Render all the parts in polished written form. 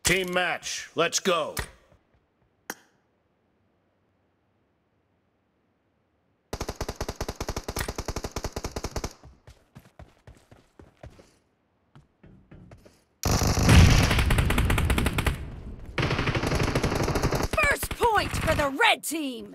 Team match, let's go. First point for the red team.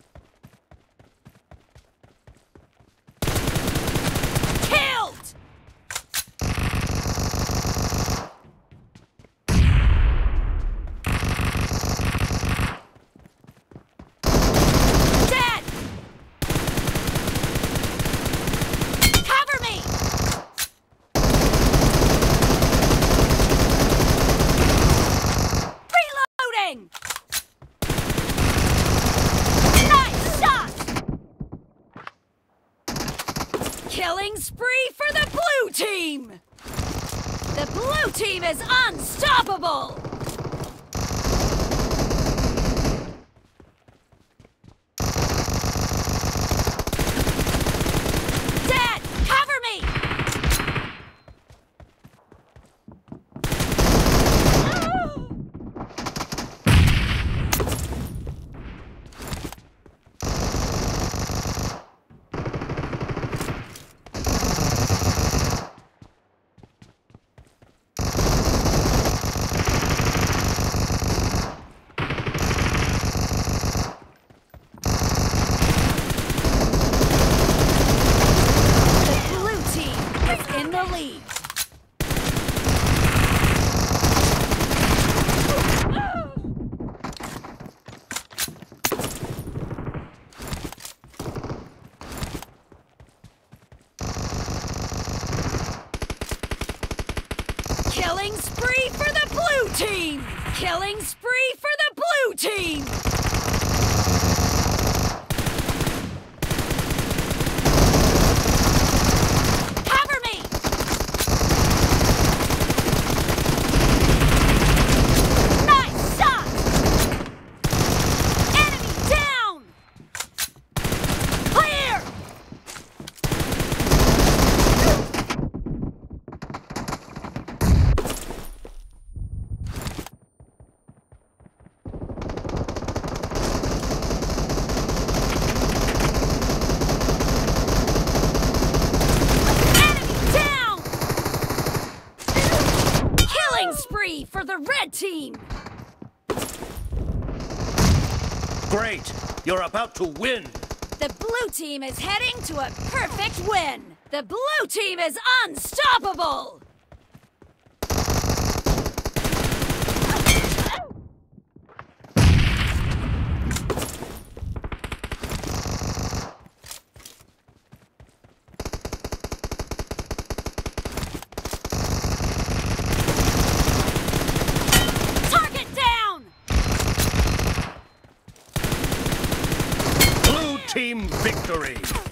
Killing spree for the blue team! The blue team is unstoppable! Dad, cover me! Killing spree for the blue team! Killing spree for the blue team! Cover me! Nice shot! Enemy down! Clear! Spree for the red team! Great! You're about to win! The blue team is heading to a perfect win! The blue team is unstoppable! Team victory!